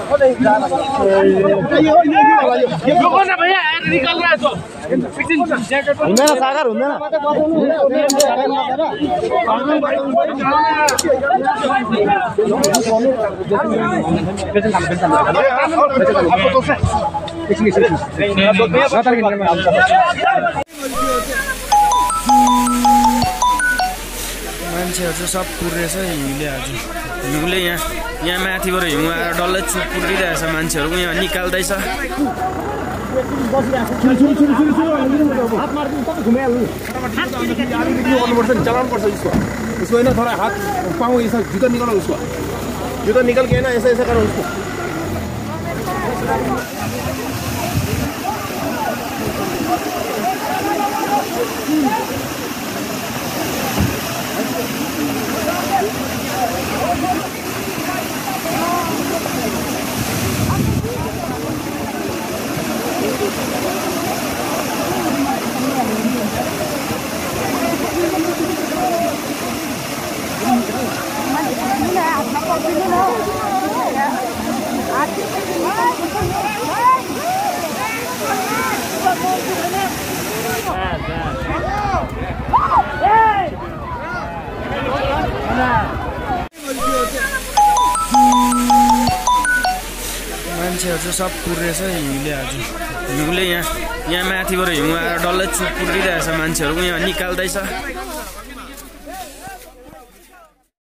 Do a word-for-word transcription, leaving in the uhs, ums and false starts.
हुँदैन सागर हुँदैन मान्छेहरु चाहिँ सब पुर्रेछ हिउँले आज हिउँले यहाँ यहाँ माथिबाट हिउँ आएर डल्लै चुप पुरिरहेछ मान्छेहरु यहाँ निकाल्दैछ उसको है ना थोड़ा हाथ पाँव ऐसा जूता निकालो उसको जूता निकल के ना ऐसा ऐसा करो उसको मान्छेहरु चाहिँ सब पुर्रेछ हिउँले आज हिउँले यहाँ यहाँ माथिबाट हिउँ आएर डल्लै चुप पुरिरहेछ मान्छेहरु यहाँ निकाल्दैछ